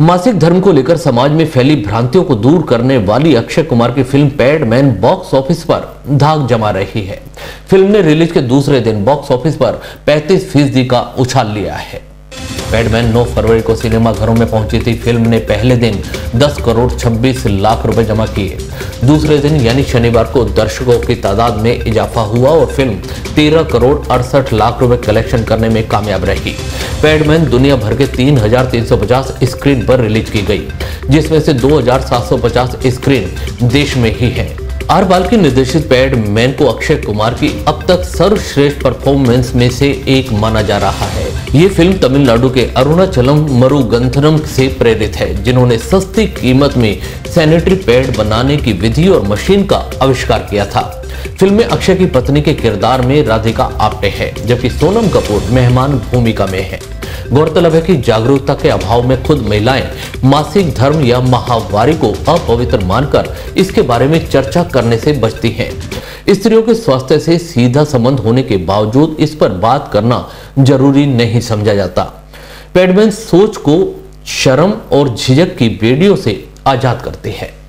मासिक धर्म को लेकर समाज में फैली भ्रांतियों को दूर करने वाली अक्षय कुमार की फिल्म पैडमैन बॉक्स ऑफिस पर धाक जमा रही है। फिल्म ने रिलीज के दूसरे दिन बॉक्स ऑफिस पर 35% का उछाल लिया है। पैडमैन 9 फरवरी को सिनेमाघरों में पहुंची थी। फिल्म ने पहले दिन 10 करोड़ 26 लाख रुपए जमा किए। दूसरे दिन यानी शनिवार को दर्शकों की तादाद में इजाफा हुआ और फिल्म 13 करोड़ 68 लाख रुपए कलेक्शन करने में कामयाब रही। पैडमैन दुनिया भर के 3,350 स्क्रीन पर रिलीज की गई, जिसमें से 2,750 स्क्रीन देश में ही है। आर बाल्की निर्देशित पैडमैन को अक्षय कुमार की अब तक सर्वश्रेष्ठ परफॉर्मेंस में से एक माना जा रहा है। ये फिल्म तमिलनाडु के अरुणाचलम मरुगंथनम से प्रेरित है, जिन्होंने सस्ती कीमत में सैनिटरी पैड बनाने की विधि और मशीन का आविष्कार किया था। फिल्म में अक्षय की पत्नी के किरदार में राधिका आप्टे है, जबकि सोनम कपूर मेहमान भूमिका में है। गौरतलब है कि जागरूकता के अभाव में खुद महिलाएं मासिक धर्म या माहवारी को अपवित्र मानकर इसके बारे में चर्चा करने से बचती हैं। स्त्रियों के स्वास्थ्य से सीधा संबंध होने के बावजूद इस पर बात करना जरूरी नहीं समझा जाता। पैडमैन सोच को शर्म और झिझक की बेड़ियों से आजाद करती है।